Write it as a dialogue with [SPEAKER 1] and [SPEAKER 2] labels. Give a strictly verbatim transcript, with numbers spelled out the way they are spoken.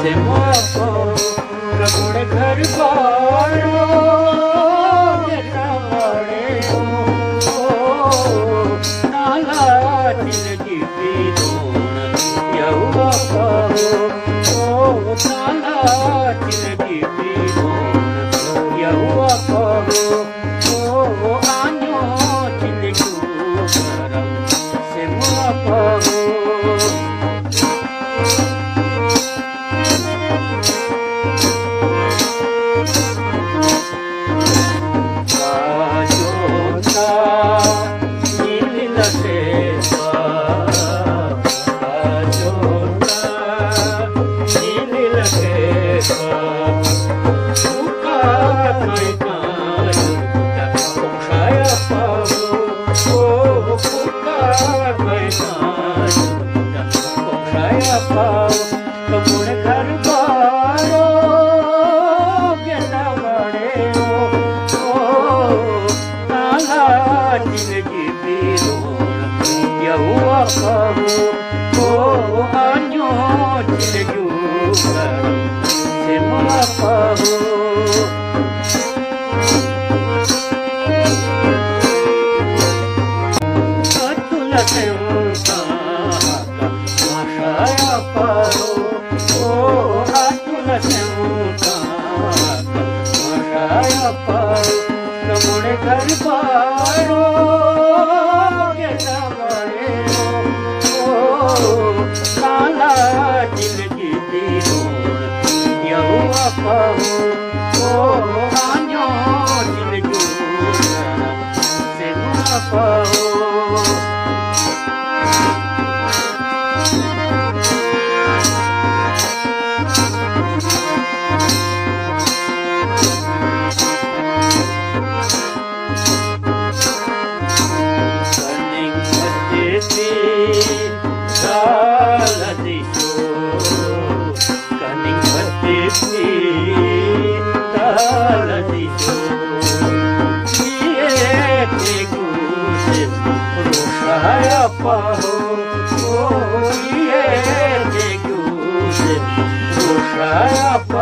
[SPEAKER 1] से मोको कबूड़ घर बारो बेटा बड़े हो नाला जिंदगी बीरोण यहुआ कहो ओ नाला जिंदगी बीरोण यहुआ कहो ओ आनो जिंदगी करम से मोको कबूड़ घर बारो बेटा बड़े हो नाला जिंदगी बीरोण यहुआ कहो ओ आनो जिंदगी करम से मोको कबूड़ घर बारो बेटा बड़े हो नाला जिंदगी बीरोण यहुआ कहो ओ आनो जिंदगी से मोको पाहो ओ ये जे गुस रोशाया